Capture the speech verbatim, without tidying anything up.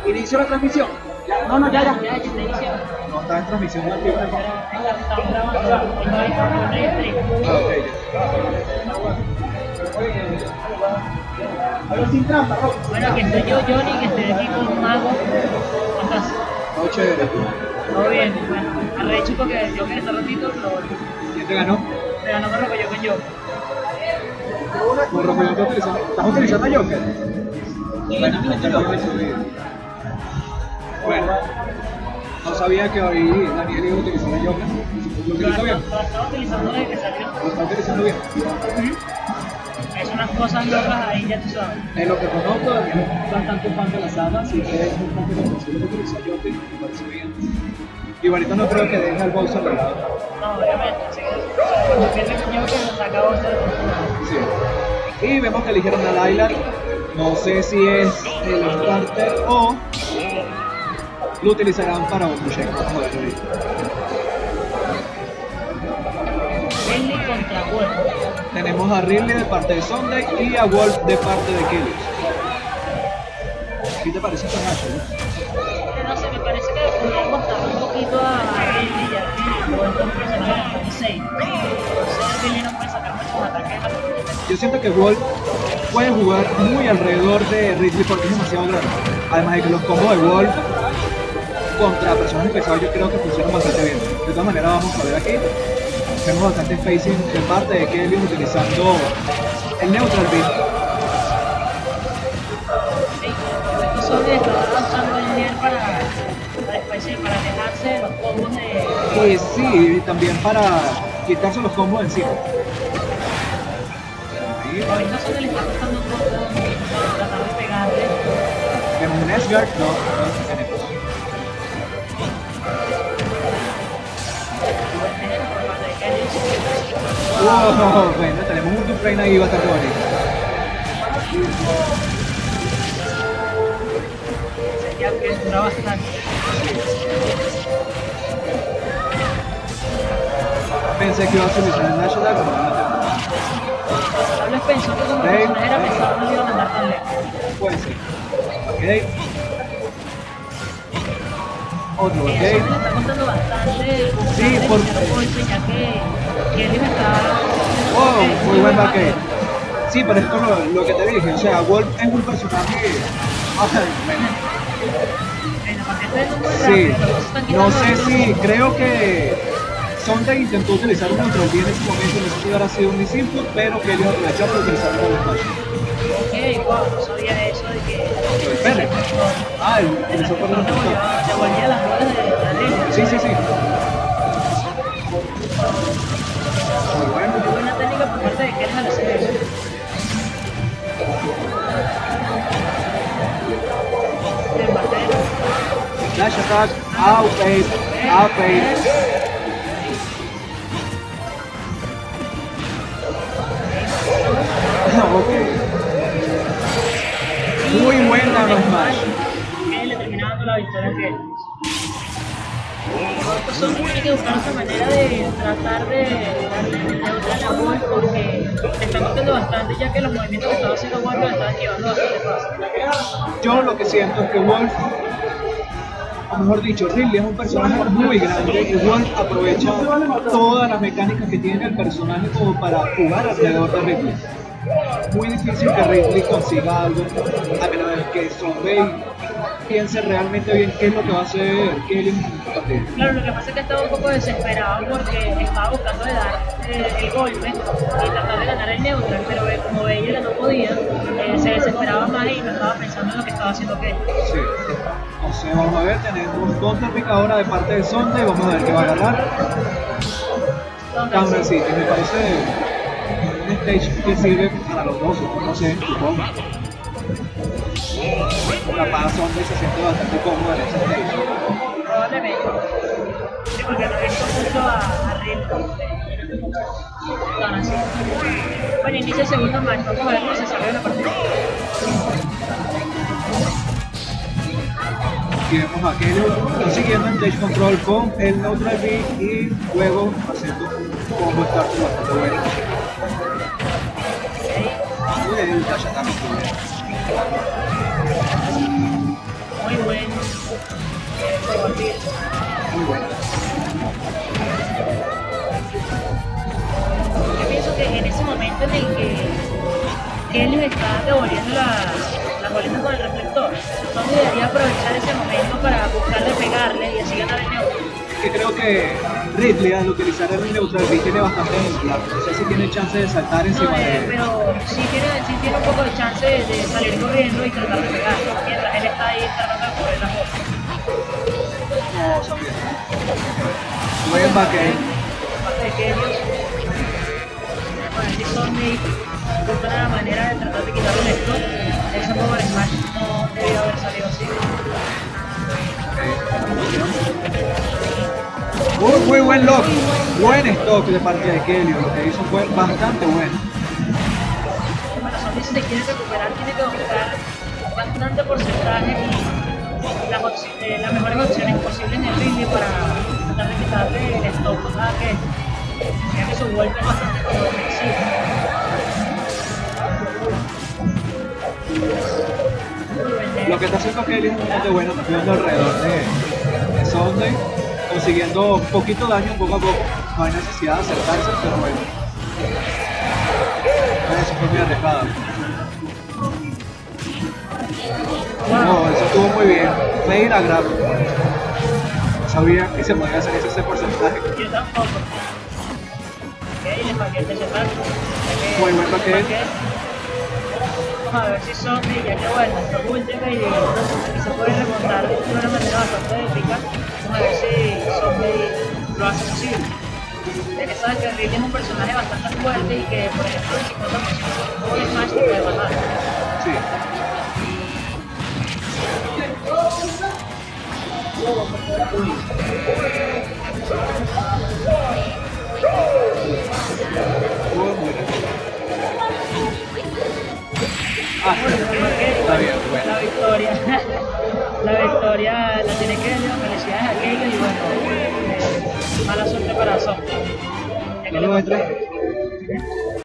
Inicio la transmisión. No, no, ya, ya. Ya, ya está iniciado. No, está en transmisión no activa. Estamos grabando. Tengo ahí con el stream. Ah, ok, Algo sin trampa, Rob. Bueno, aquí estoy yo, Johnny, que estoy aquí con Mago. ¿Cómo estás? ya. No, chévere. Todo bien. Bueno, arrecho porque yo que este ratito lo ¿Quién te ganó? me ganó con lo que yo con yo. Por lo que yo estoy utilizando. ¿Estás utilizando a Joker? Bueno, ya lo he subido. Bueno, no sabía que hoy Daniel iba a utilizar a Joker. ¿Lo utiliza Lo bien? lo estaba utilizando desde que salió. ¿Lo está utilizando bien? Es unas cosas locas ahí, ya tú sabes. En lo que conozco, Daniel es bastante fan de la saga, así que es un fan que lo consigue utilizar a Joker y me parece bien. Igualito no creo que deje al Bowser de lado. No, obviamente. Así que cuando pierde con yo que nos acabó de hacer. Sí. Y vemos que eligieron a Layla. No sé si es el starter o lo utilizarán para otro check. Vamos a ver ahorita. Ridley contra Wolf. Tenemos a Ridley de parte de Sunday y a Wolf de parte de Kelly. ¿Qué te parece esta match? Que no sé, me parece que podrían costar un poquito a Ridley y a Ridley. Wolf es un personaje muy safe. Entonces Ridley no puede sacar muchos ataques a la pelota. Yo siento que Wolf puede jugar muy alrededor de Ridley porque es demasiado grande. Además de que los combos de Wolf contra personajes pesados yo creo que funcionan bastante bien. De todas maneras vamos a ver aquí. Tenemos bastante spacing de parte de Kelly utilizando el neutral beat. Sí, estos son de estar usando el nivel para, para después sí, para alejarse de los combos de. Y sí, y también para quitarse los combos encima. Ahí Ahorita son le está costando un poco tratar de pegarle. tenemos un Edgeguard, no, no tenemos. Por parte de Kelly. Wow, bueno, tenemos un two frame ahí bastante bonito. Sería que dura bastante. Pensé que iba a utilizar el Nash Attack, pero no lo tengo. Tal vez pensó que como el personaje era pesado no lo iba a mandar tan lejos. Puede ser. Ok. Otro, Y eso me ok. está costando bastante. Sí, por- golpe, ya que Kelly me está. Oh, muy buen backend. Sí, pero es como lo, lo que te dije, o sea, Wolf es un personaje. Ay, bueno. En la paquete de número Sí, rápido, los están no quitando sé los si, combos. creo que Sunday intentó utilizar un control B en ese momento, no sé si hubiera sido un misinput, pero que ellos aprovecharon para utilizar el Smash. Ok, wow, no sabía eso de que. Espere. Ah, el utilizó por No el te volvía, te volvía las bolas de la línea. Sí, sí, sí. Muy bueno. Muy buena técnica por parte de Kelly al hacer eso. El batero. Flash attack, out fade, out fade. Ok. Muy buen nano smash. Que le termina dando la victoria a Kelly. Estos son tiene que buscar otra manera de tratar de darle neutral a Wolf porque le están costando bastante ya que los movimientos que estaba haciendo Wolf los estaban llevando bastante fácil. Yo lo que siento es que Wolf, o mejor dicho, Ridley es un personaje muy grande y Wolf aprovecha todas las mecánicas que tiene el personaje como para jugar alrededor de Ridley. Muy difícil que Ridley consiga algo, a menos de que Sunday piense realmente bien qué es lo que va a hacer Kelly en su partida. Claro, lo que pasa es que estaba un poco desesperado porque estaba buscando de dar eh, el golpe y tratar de ganar el neutral, pero eh, como veía que no podía, eh, se desesperaba más y no estaba pensando en lo que estaba haciendo Kelly. Sí. Entonces vamos a ver, tenemos counter pick ahora de parte de Sunday, vamos a ver qué va a agarrar. Counter sí, que me parece un stage que sirve para los dos, no sé, supongo. Capaz Sunday se siente bastante cómodo en ese stage. Probablemente. Sí, porque no he visto mucho a, a Ridley. Tan así. Bueno, inicia el segundo match, vamos a ver cómo se sale de la partida. Aquí vemos a Kelly consiguiendo el stage control con el neutral B y luego haciendo un combo start bastante bueno. Y el dash attack muy bueno. Muy bueno. eh, por Vampiro. Muy bueno. Yo pienso que en ese momento en el que Helios está devolviendo la, las bolitas con el reflector, Zombie debería aprovechar ese momento para buscar de pegarle y así ganar el neutro. Que creo que Ridley al utilizar el neutral B tiene bastante ventaja. No sé si tiene chance de saltar encima No, eh, de... pero sí tiene, sí tiene un poco de chance de, de salir corriendo y tratar de pegar, mientras él está ahí tratando de cubrir las botas. No, Zombie. Buen backend. Aparte de que ellos, bueno, si Zombie busca una manera de tratar de quitarle esto, ese Power Smash no debió haber salido así. Muy, muy buen lock, buen stock de parte de Kelly, lo que hizo fue bastante bueno. Bueno, Zombie si se quiere recuperar tiene que buscar bastante porcentaje y las, opci eh, las mejores opciones posibles en el ring para tratar de quitarle el stock, ¿verdad? Que ya que su golpe es bastante como defensivo. Lo que está haciendo Kelly es bastante bueno, campeando alrededor de, de Sunday, consiguiendo un poquito daño poco a poco. No hay necesidad de acercarse, pero bueno. Eso fue muy arriesgado. No, eso estuvo muy bien. Fair a grab. No sabía que se podía hacer ese porcentaje. Yo tampoco. Ok, le falló el desempate. Muy buen paquete. Vamos a ver si Zombie, ya que bueno, está Ultimate y se puede remontar de una manera bastante épica. Vamos a ver si Zombie lo hace posible. Ya que sabes que Ridley es un personaje bastante fuerte y que, por ejemplo, el cincuenta por ciento de Smash te puede matar. Sí. Muy bueno. Ah, está bien, bueno. La victoria, la victoria la tiene Kelly, felicidades a Kelly y bueno, eh, mala suerte para Zombie. Ya que No lo le entré.